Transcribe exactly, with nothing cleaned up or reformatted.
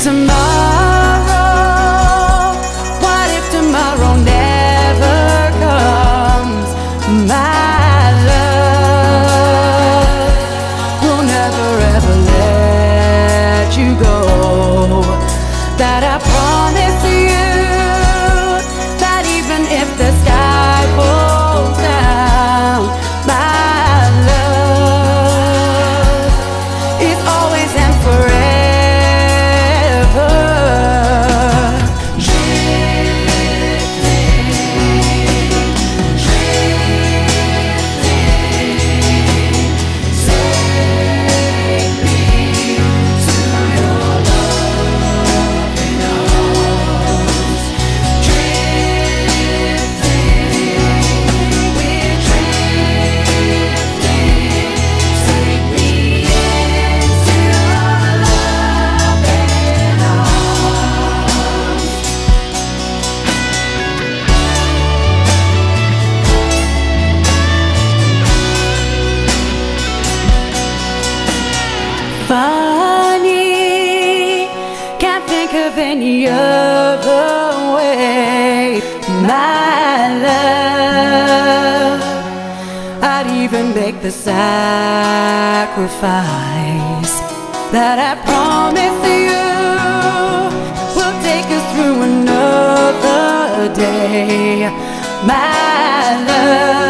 tomorrow? What if tomorrow never comes? My love will never ever let you go. That I promise you, that even if the sky falls down, my love is always and forever. Drifting, drifting, take me to your loving arms. Drifting, we're drifting, take me into your loving arms. Funny, can't think of any other way, my love. I'd even make the sacrifice that I promise you will take us through another day, my love.